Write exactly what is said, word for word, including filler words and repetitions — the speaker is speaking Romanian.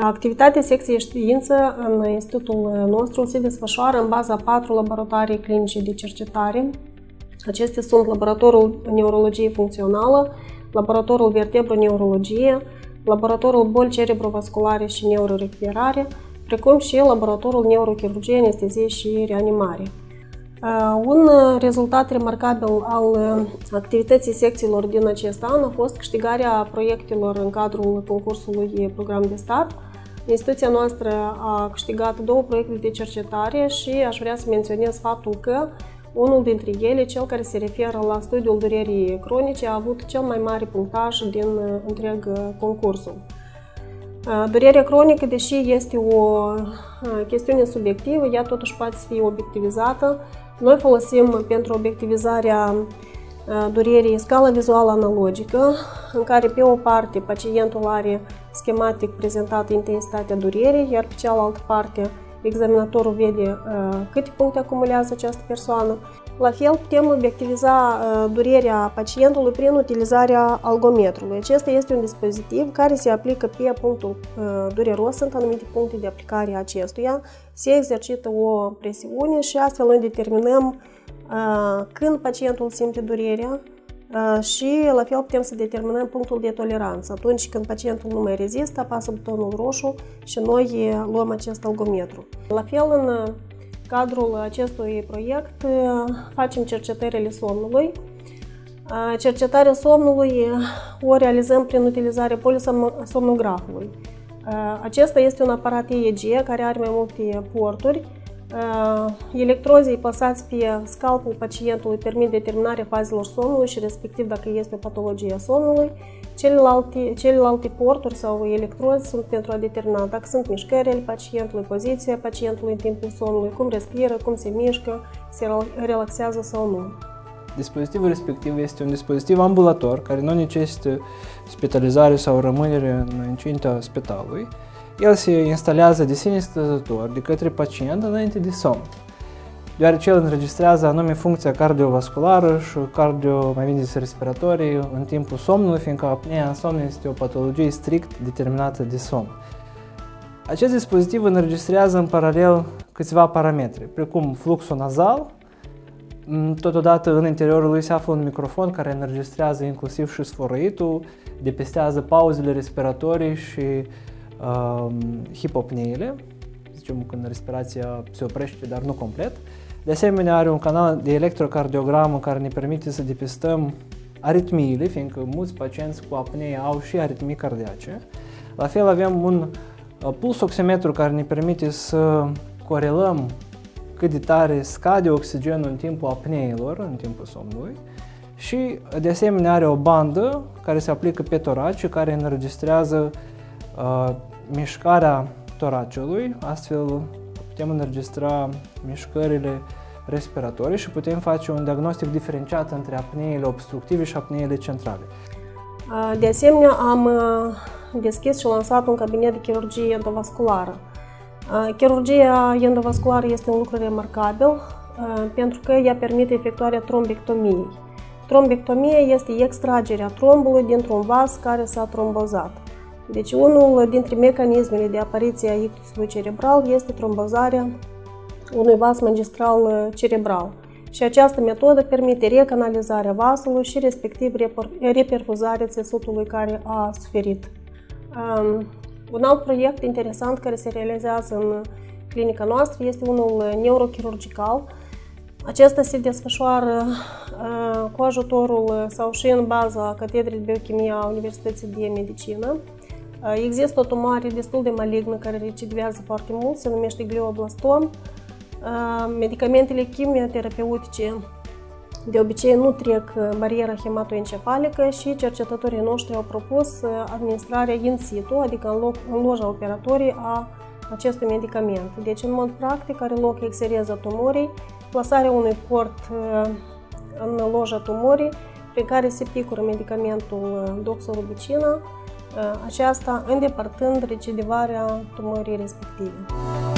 Activitatea secției știință în institutul nostru se desfășoară în baza patru laboratoare clinice de cercetare. Acestea sunt laboratorul neurologie funcțională, laboratorul vertebroneurologie, laboratorul boli cerebrovasculare și neurorecuperare, precum și laboratorul neurochirurgie, anestezie și reanimare. Un rezultat remarcabil al activității secțiilor din acest an a fost câștigarea proiectelor în cadrul concursului Program de Stat. Instituția noastră a câștigat două proiecte de cercetare și aș vrea să menționez faptul că unul dintre ele, cel care se referă la studiul durerii cronice, a avut cel mai mare punctaj din întreg concursul. Durerea cronică, deși este o chestiune subiectivă, ea totuși poate fi obiectivizată. Noi folosim pentru obiectivizarea durerii scala vizuală analogică, în care pe o parte pacientul are schematic prezentată intensitatea durerii, iar pe cealaltă parte examinatorul vede câte puncte acumulează această persoană. La fel, putem obiectiviza durerea pacientului prin utilizarea algometrului. Acesta este un dispozitiv care se aplică pe punctul dureros, sunt anumite puncte de aplicare a acestuia, se exercită o presiune și astfel noi determinăm când pacientul simte durerea și la fel putem să determinăm punctul de toleranță. Atunci când pacientul nu mai rezistă, apasă butonul roșu și noi luăm acest algometru. La fel, în cadrul acestui proiect facem cercetările somnului. Cercetarea somnului o realizăm prin utilizarea polisomnografului. Acesta este un aparat E E G care are mai multe porturi. Electrozii păsați pe scalpul pacientului permit determinarea fazelor somnului și respectiv dacă este o patologie a somnului. Celelalte, celelalte porturi sau electrozi sunt pentru a determina dacă sunt mișcări ale pacientului, poziția pacientului în timpul somnului, cum respiră, cum se mișcă, se relaxează sau nu. Dispozitivul respectiv este un dispozitiv ambulator care nu necesită spitalizare sau rămânere în incinta spitalului. El se instalează de sine stătător de către pacient înainte de somn, deoarece el înregistrează anume funcția cardiovasculară și cardio, mai bine zis, respiratorii în timpul somnului, fiindcă apnea în somn este o patologie strict determinată de somn. Acest dispozitiv înregistrează în paralel câțiva parametri, precum fluxul nazal. Totodată în interiorul lui se află un microfon care înregistrează inclusiv și sfărăitul, depistează pauzele respiratorii și uh, hipopneile, zicem când respirația se oprește, dar nu complet. De asemenea, are un canal de electrocardiogramă care ne permite să depistăm aritmiile, fiindcă mulți pacienți cu apnee au și aritmii cardiace. La fel avem un pulsoximetru care ne permite să corelăm cât de tare scade oxigenul în timpul apneilor, în timpul somnului. Și de asemenea are o bandă care se aplică pe torace, care înregistrează uh, mișcarea toraciului, astfel putem înregistra mișcările respiratorii și putem face un diagnostic diferențiat între apneile obstructive și apneile centrale. De asemenea, am deschis și lansat un cabinet de chirurgie endovasculară. Chirurgia endovasculară este un lucru remarcabil pentru că ea permite efectuarea trombectomiei. Trombectomia este extragerea trombului dintr-un vas care s-a trombozat. Deci unul dintre mecanismele de apariție a ictusului cerebral este trombozarea unui vas magistral cerebral. Și această metodă permite recanalizarea vasului și respectiv reperfuzarea țesutului care a suferit. Um, un alt proiect interesant care se realizează în clinica noastră este unul neurochirurgical. Acesta se desfășoară uh, cu ajutorul sau și în baza Catedrei de Biochimie a Universității de Medicină. Uh, există o tumoare destul de malignă care recidivează foarte mult, se numește glioblastom. Medicamentele chimioterapeutice de obicei nu trec bariera hematoencefalică și cercetătorii noștri au propus administrarea in situ, adică în, loc, în loja operatorie a acestui medicament. Deci, în mod practic, are loc exereza tumorii, plasarea unui port în loja tumorii, prin care se picură medicamentul doxorubicina, aceasta îndepărtând recidivarea tumorii respective.